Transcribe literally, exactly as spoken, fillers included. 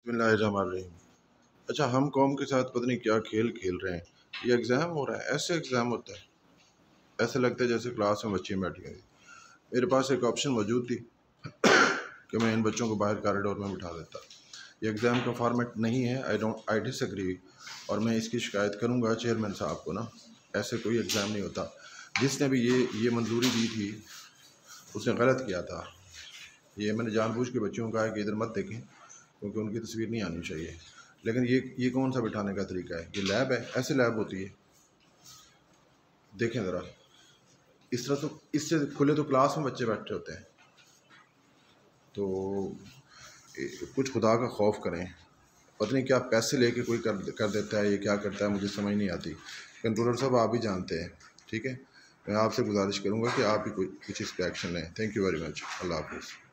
बिस्मिल्लाहिर्रहमानिर्रहीम। अच्छा, हम कौम के साथ पता नहीं क्या खेल खेल रहे हैं। ये एग्ज़ाम हो रहा है, ऐसे एग्ज़ाम होता है, ऐसे लगता है जैसे क्लास में बच्चियाँ बैठी हुई। मेरे पास एक ऑप्शन मौजूद थी कि मैं इन बच्चों को बाहर कॉरिडोर में बिठा देता। ये एग्ज़ाम का फॉर्मेट नहीं है, आई डोंट आई डिसएग्री, और मैं इसकी शिकायत करूँगा चेयरमैन साहब को ना। ऐसे कोई एग्ज़ाम नहीं होता। जिसने भी ये ये मंजूरी दी थी उसने गलत किया था। ये मैंने जानबूझ के बच्चों को कहा है कि इधर मत देखें क्योंकि उनकी तस्वीर नहीं आनी चाहिए। लेकिन ये ये कौन सा बिठाने का तरीका है? ये लैब है, ऐसे लैब होती है? देखें ज़रा, इस तरह तो इससे खुले तो क्लास में बच्चे बैठे होते हैं। तो कुछ खुदा का खौफ करें। पता नहीं क्या पैसे लेके कोई कर कर देता है, ये क्या करता है मुझे समझ नहीं आती। कंट्रोलर साहब आप भी जानते हैं, ठीक है। मैं आपसे गुजारिश करूँगा कि आप भी कोई कुछ इस पर एक्शन लें। Thank you very much. अल्लाह हाफ़िज़।